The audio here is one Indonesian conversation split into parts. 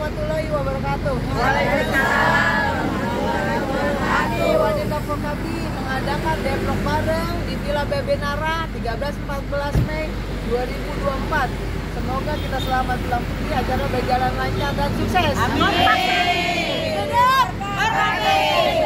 warahmatullahi wabarakatuh. Waalaikumsalam. Kami Wanita Porkabi mengadakan deadlock bareng di Villa Bebenara 13-14 Mei 2024. Semoga kita selamat pulang pergi, acara berjalan lancar dan sukses. Amin. Hidup Porkabi.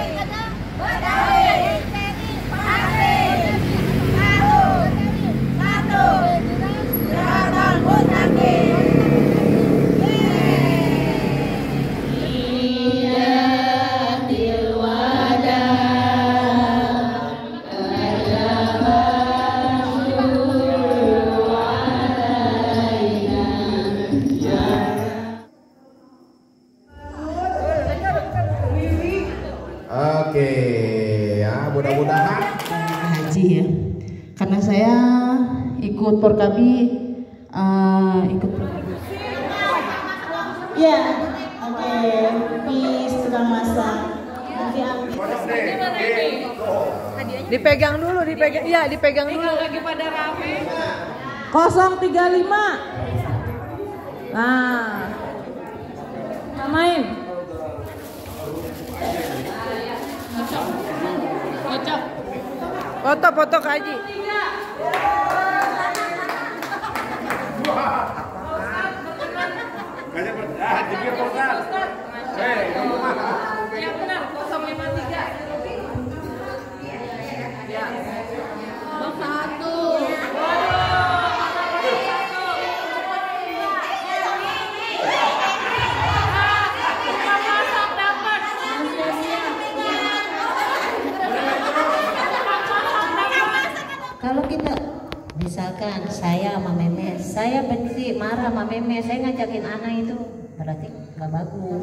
Oke, ya mudah-mudahan haji ya. Karena saya ikut Porkabi, Ya, oke. Peace tukang masak. Dipegang dulu, dipegang. Iya, dipegang dulu. Lagi pada rame. 035. Nah, main. Foto Kak Haji. Yang benar 053. Ya. 1. Kalau kita misalkan saya sama Memes, saya benci marah sama Memes, saya ngajakin anak itu berarti nggak bagus.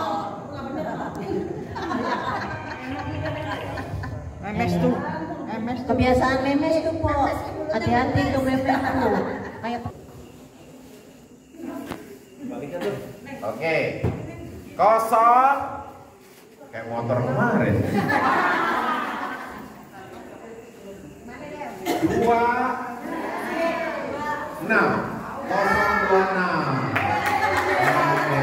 Memes tuh. Kebiasaan Memes tuh kok, hati-hati tuh Memes tuh. Kayak oke. Kosong kayak motor kemarin. 2 6 026. Oke.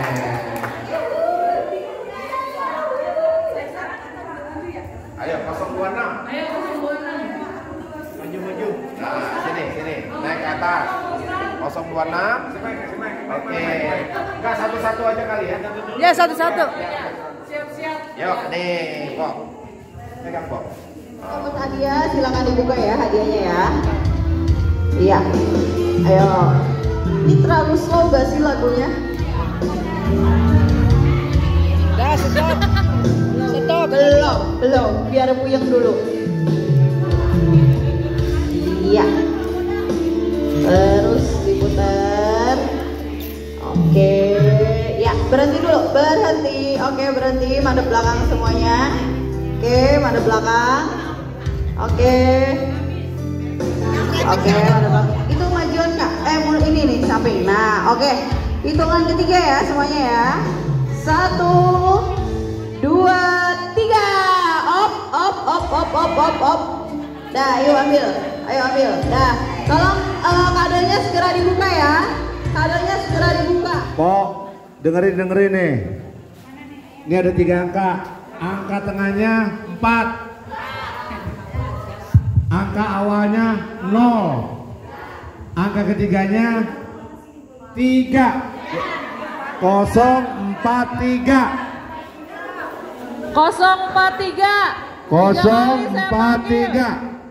Ayo 026. Ayo 026. Maju. Nah, sini. Naik ke atas. 026. Oke. Enggak satu-satu aja kali ya. Ya, satu-satu. Siap-siap. Yuk, nih, Pok. Pegang, Pok. Untuk hadiah silakan dibuka ya hadiahnya ya. Iya. Ayo. Ini terlalu slow gak sih lagunya? Dah, stop. Stop. Belum. Biar puyeng dulu. Iya. Terus diputar. Oke. Ya, berhenti dulu. Berhenti. Oke, berhenti. Madep belakang semuanya. Oke, madep belakang. Oke, madep belakang. Itu majuan kak. Ini nih samping. Nah, oke. Hitungan ketiga ya semuanya ya. 1, 2, 3. Op. Dah, yuk ambil. Ayo ambil. Dah. Tolong kadonya segera dibuka ya. Kadonya segera dibuka. Pok, dengerin nih. Ini ada 3 angka. Angka tengahnya 4. Angka awalnya 0. Angka ketiganya 3. 043. 043. 043.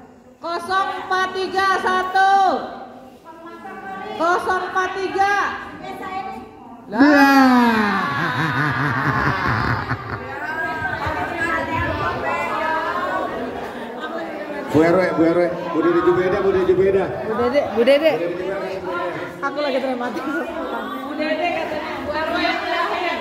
043 1. 043. Bu RW, Bu Dede Jubeda. Bu Dede. Aku lagi trematik. Bu Dede katanya Bu RW yang terakhir.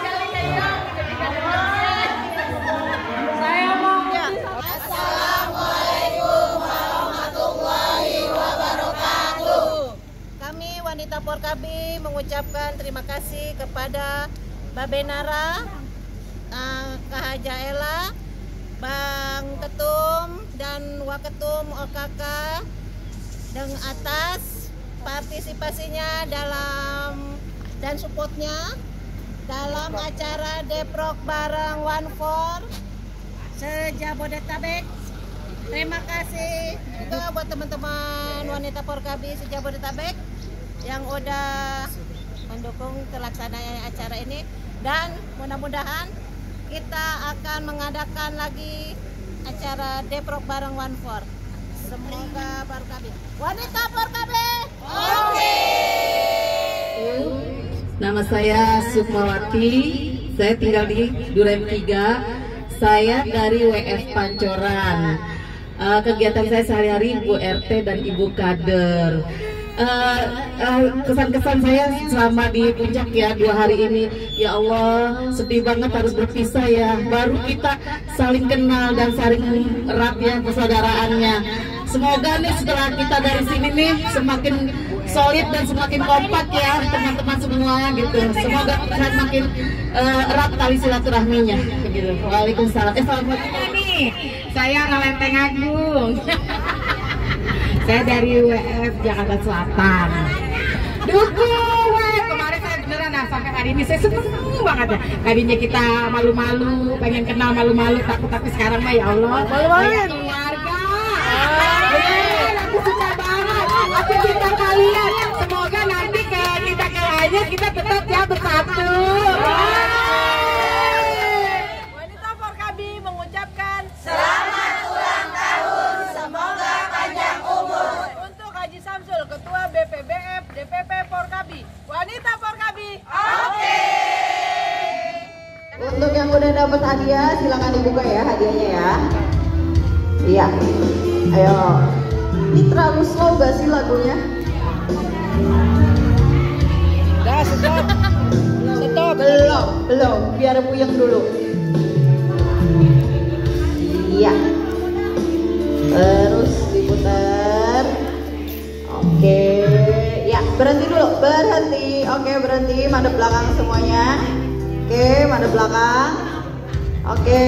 Saya mau Assalamualaikum warahmatullahi wabarakatuh. Kami Wanita Porkabi mengucapkan terima kasih kepada Babenara, Kak Haja Ella, Bang Ketum dan Waketum OKK dengan atas partisipasinya dalam dan supportnya dalam acara Deprok bareng One For se-Jabodetabek. Terima kasih juga buat teman-teman wanita Porkabi se-Jabodetabek yang udah mendukung terlaksananya acara ini, dan mudah-mudahan kita akan mengadakan lagi acara Deprok bareng One For. Semoga Porkabi, wanita Porkabi. Oke. Nama saya Sukmawati, saya tinggal di Duren 3, saya dari WF Pancoran. Kegiatan saya sehari-hari Ibu RT dan Ibu Kader. Kesan-kesan saya selama di puncak ya 2 hari ini, ya Allah sedih banget harus berpisah ya. Baru kita saling kenal dan saling erat ya persaudaraannya. Semoga nih setelah kita dari sini nih semakin solid dan semakin kompak ya teman-teman semua gitu. Semoga semakin erat tali silaturahminya begitu. Waalaikumsalam. Assalamualaikum nih. Saya Ngalenteng Agung. Saya dari WF Jakarta Selatan. Dukung WF. Kemarin saya beneran sampai hari ini saya seneng banget ya. Tadinya kita malu-malu, pengen kenal malu-malu, tapi sekarang mah ya Allah. Malu-maluin. Keluarga. Aku suka banget. Aku cinta kalian. Semoga nanti ke kita kalahnya kita tetap ya bersatu. Wanita Porkabi mengucapkan Selamat ulang tahun, semoga panjang umur. untuk Haji Samsul, Ketua BPBF DPP Porkabi. Wanita Porkabi. Oke. Untuk yang udah dapat hadiah silakan dibuka ya hadiahnya ya. Iya. Ayo. Ini terlalu slow gak sih lagunya? Dah, stop. Stop. Belum. Biar puyeng dulu. Iya. Terus diputar. Oke. Ya, berhenti dulu. Berhenti. Oke, berhenti. Madep belakang semuanya. Oke, madep belakang. Oke.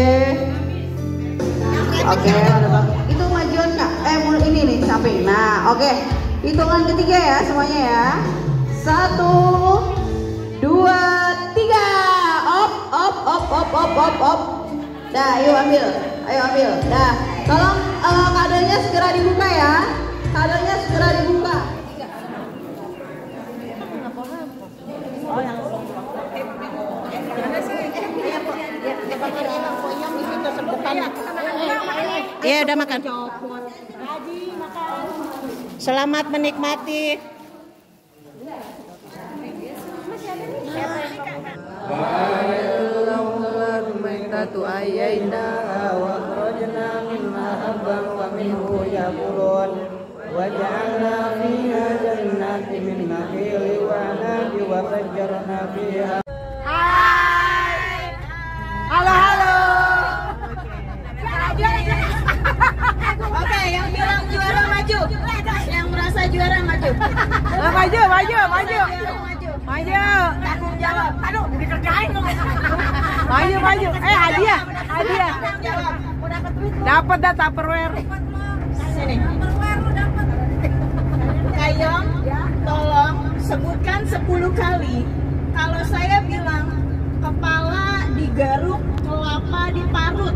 Oke, madep belakang. Itu majuan nggak? Ini nih samping. Nah, oke. Hitungan ketiga ya semuanya ya. 1, 2, 3. Op. Dah, yuk ambil. Ayo ambil. Dah. Tolong kadonya segera dibuka ya. Kadonya segera dibuka. Iya, udah makan. Selamat menikmati. Halo. Oke, yang bilang juara maju. Yang merasa juara maju. Maju. Tanggung jawab. Aduh, dikerjain dong. Maju. Hadiah. Jawab. Mau dapat duit? Dapat dah Tupperware. Sini. Kayong, tolong sebutkan 10 kali. Kalau saya bilang kepala digaruk, kelapa diparut.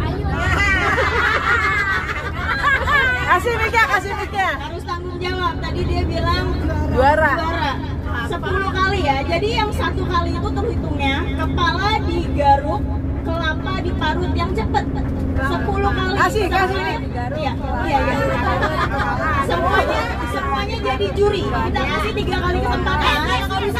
Kasih mic-nya. Harus tanggung jawab. Tadi dia bilang Juara. 10 kali ya. Jadi yang 1 kali itu terhitungnya kepala digaruk, kelapa diparut yang cepet. 10 kali. Kasih. Iya. Semuanya jadi juri. Kita kasih 3 kali kesempatan.